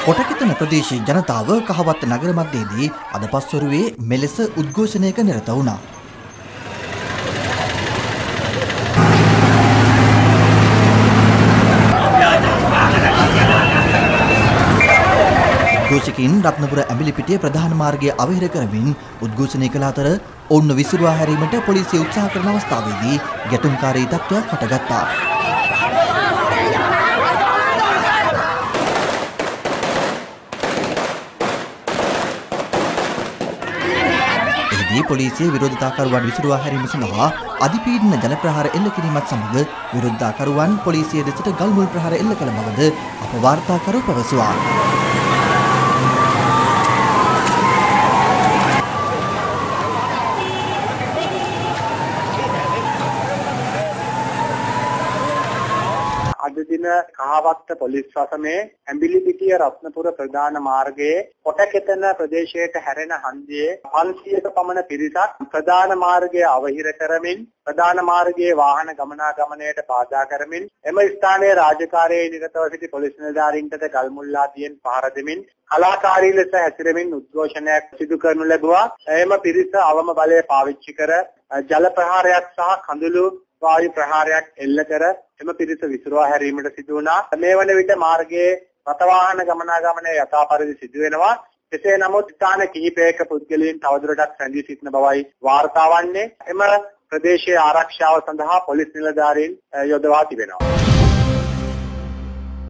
කොටකෙතන ප්‍රදේශයේ ජනතාව කහවත්ත නගර මැදදී අද පස්වරුවේ මෙලෙස උද්ඝෝෂණයක නිරත වුණා. උද්ඝෝෂකයින් රත්නපුර ඇඹිලිපිටිය ප්‍රධාන මාර්ගය අවහිර කරමින් උද්ඝෝෂණය කළ අතර ඔවුන්ව විසිරුවා හැරීමට පොලිසිය උත්සාහ කරන අවස්ථාවේදී ගැටුම්කාරී තත්ත්වයක් හටගත්තා. පොලිසිය විරෝධතාකරුවන් විසිරුවා හැරීම සඳහා අධිපීඩන ජල ප්‍රහාර එල්ල කිරීමත් සමග විරෝධතාකරුවන් පොලිසිය දෙසට ගල් මුල් ප්‍රහාර එල්ල කළ බවද අප වාර්තාකරු පැවසුවා. අද දින කහවත්ත පොලිස් වසමේ ඇඹිලිපිටිය රත්නපුර ප්‍රධාන මාර්ගයේ කොටකෙතන ප්‍රදේශයට හැරෙන හන්දියේ 500ක පමණ පිරිසක් ප්‍රධාන මාර්ගය අවහිර කරමින් ප්‍රධාන මාර්ගයේ වාහන ගමනාගමනයට බාධා කරමින් එම ස්ථානයේ රාජකාරියේ නිරතව සිටි පොලිස් නිලධාරීන්ට ගල් මුල් ආදියෙන් පහර දෙමින් කලාකාරී ලෙස හැසිරෙමින් උද්ඝෝෂණයක් සිදු කරනු ලැබුවා. එම පිරිස අවම බලය පාවිච්චි කර ජල ප්‍රහාරයක් සහ කඳුළු වායු ප්‍රහාරයක් එල්ල කර එම පිරිස විසිරුවා හැරීමට සිදු වුණා. මේ වන විට මාර්ගයේ රථ වාහන ගමනාගමනය යථා පරිදි සිදු වෙනවා. කෙසේ නමුත් ස්ථාන කිහිපයක පුද්ගලයන් තවදුරටත් රැඳී සිටින බවයි වාර්තා වන්නේ. එම ප්‍රදේශයේ ආරක්ෂාව සඳහා පොලිස් නිලධාරීන් යොදවා තිබෙනවා.